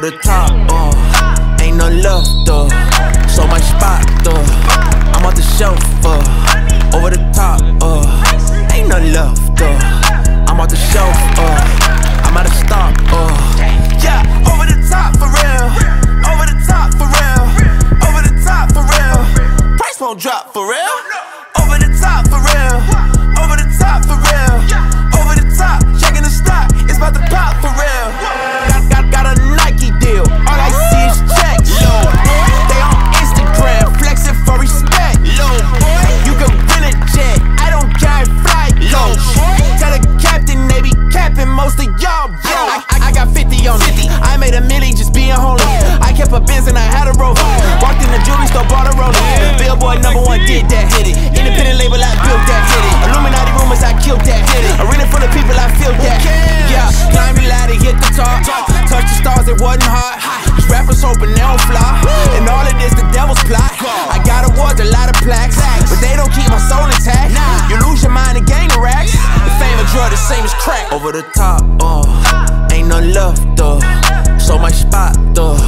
the top, ain't none left, so my spot, I'm off the shelf, over the top, ain't none left, I'm off the shelf, I'm out of stock, yeah, over the top for real, over the top for real, over the top for real, price won't drop for real, over the top for real, over the top for real, over the top, checking the stock, it's about to pop for real. Got a Nike deal, all I see is checks. They on Instagram, flexing for respect. You can rent a jet, I don't carry flight coach. Tell the captain they be capping most of y'all. I got 50 on it. I made a milli just being holy. I kept a Benz and I had a Rover. Walked in the jewelry store, bought a roller. Billboard #1 did that. Independent label, I built that. Illuminati rumors, I killed that. Arena full of people, I feel that. Yeah, climb the ladder, hit the top. Touch the stars, it wasn't hot. These rappers hoping they don't fly. And all of this, the devil's plot. I got awards, a lot of plaques, but they don't keep my soul intact. You lose your mind and gain the racks. The fame of drug, the same as crack. Over the top, ain't none left, so my spot,